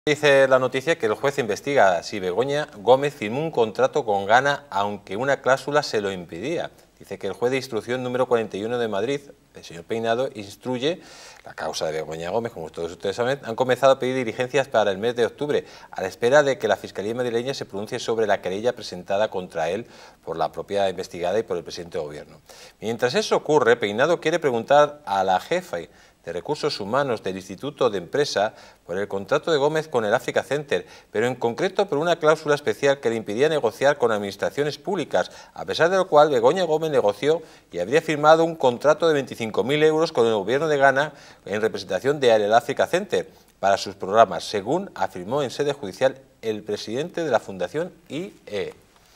Dice la noticia que el juez investiga si Begoña Gómez firmó un contrato con Gana aunque una cláusula se lo impedía. Dice que el juez de instrucción número 41 de Madrid, el señor Peinado, instruye la causa de Begoña Gómez, como todos ustedes saben. Han comenzado a pedir diligencias para el mes de octubre, a la espera de que la Fiscalía madrileña se pronuncie sobre la querella presentada contra él por la propia investigada y por el presidente de gobierno. Mientras eso ocurre, Peinado quiere preguntar a la jefa de Recursos Humanos del Instituto de Empresa por el contrato de Gómez con el Africa Center, pero en concreto por una cláusula especial que le impidía negociar con administraciones públicas, a pesar de lo cual Begoña Gómez negoció y habría firmado un contrato de 25.000 euros con el gobierno de Ghana en representación del Africa Center para sus programas, según afirmó en sede judicial el presidente de la Fundación IE.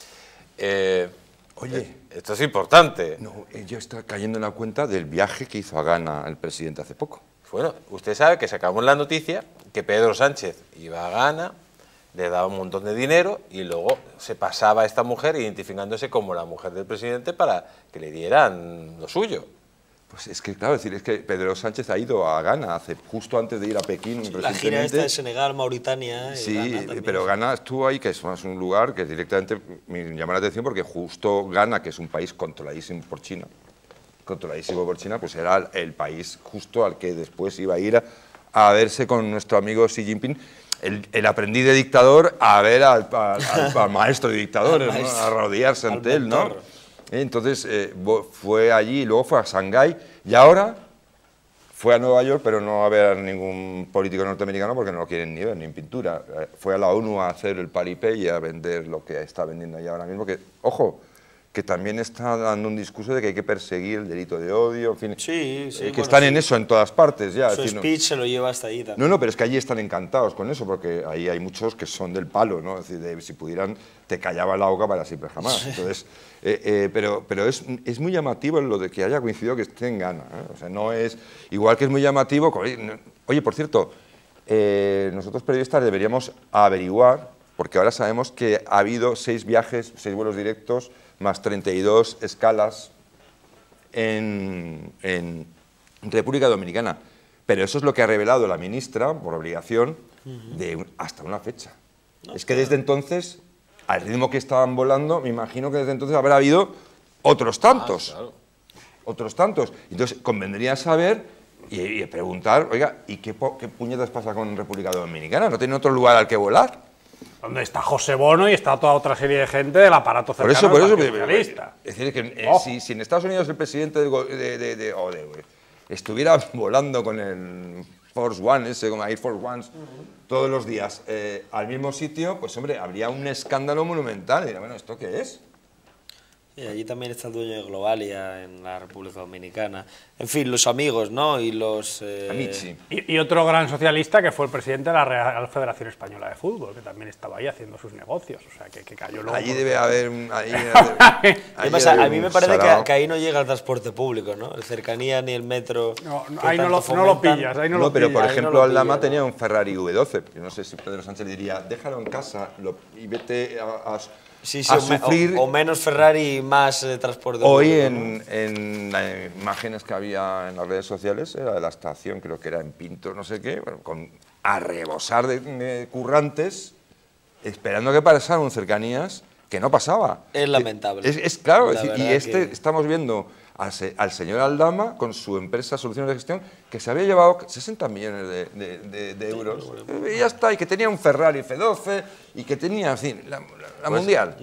Oye, esto es importante. No, ella está cayendo en la cuenta del viaje que hizo a Ghana el presidente hace poco. Bueno, usted sabe que sacamos la noticia que Pedro Sánchez iba a Ghana, le daba un montón de dinero y luego se pasaba a esta mujer identificándose como la mujer del presidente para que le dieran lo suyo. Pues es que, claro, es que Pedro Sánchez ha ido a Ghana justo antes de ir a Pekín. Sí, la gira esta de Senegal, Mauritania. Sí, pero Ghana estuvo ahí, que es un lugar que directamente me llama la atención porque justo Ghana, que es un país controladísimo por China, pues era el país justo al que después iba a ir a verse con nuestro amigo Xi Jinping, el aprendiz de dictador, a ver al maestro de dictadores, ¿no? A rodearse ante él, ¿no? Entonces fue allí y luego fue a Shanghái y ahora fue a Nueva York, pero no a ver a ningún político norteamericano porque no lo quieren ni ver, ni en pintura. Fue a la ONU a hacer el paripé y a vender lo que está vendiendo allá ahora mismo, que, ojo, que también está dando un discurso de que hay que perseguir el delito de odio, en fin, sí, que bueno, están en eso en todas partes ya. Su speech se lo lleva hasta ahí también. No, pero es que allí están encantados con eso, porque ahí hay muchos que son del palo, ¿no? Es decir, si pudieran, te callaba la boca para siempre jamás. Entonces, pero es muy llamativo lo de que haya coincidido que esté en Ghana, ¿eh? O sea, no es... Igual que es muy llamativo... Oye, por cierto, nosotros periodistas deberíamos averiguar, porque ahora sabemos que ha habido 6 viajes, 6 vuelos directos, más 32 escalas en República Dominicana. Pero eso es lo que ha revelado la ministra, por obligación, hasta una fecha. No, es que desde entonces, al ritmo que estaban volando, me imagino que desde entonces habrá habido otros tantos. Claro. Otros tantos. Entonces, convendría saber y preguntar, oiga, ¿y qué puñetas pasa con República Dominicana? ¿No tiene otro lugar al que volar? Donde está José Bono y está toda otra serie de gente del aparato cercano por al eso, socialista. Es decir, que si en Estados Unidos el presidente estuviera volando con el Force One, ese como Air Force One, todos los días al mismo sitio, pues hombre, habría un escándalo monumental. Y diría, bueno, ¿esto qué es? Y allí también está el dueño de Globalia, en la República Dominicana. En fin, los amigos, ¿no? Y los... Amici. Y otro gran socialista que fue el presidente de la Real Federación Española de Fútbol, que también estaba ahí haciendo sus negocios. O sea, que cayó luego... Allí debe haber... a mí me parece que ahí no llega el transporte público, ¿no? El cercanía ni el metro... ahí no lo pillas, ahí no lo pillas. Pero, por ejemplo, Aldama tenía un Ferrari V12. Yo no sé si Pedro Sánchez le diría, déjalo en casa y vete a sufrir... o menos Ferrari y más transporte hoy público, en las imágenes que había en las redes sociales era de la estación, creo que era en Pinto, no sé qué, bueno, a rebosar de currantes, esperando que pasaran un cercanías que no pasaba. Es lamentable. Claro, estamos viendo al señor Aldama con su empresa Soluciones de Gestión que se había llevado 60 millones de euros y ya está, y que tenía un Ferrari F12 y que tenía, en fin, la mundial.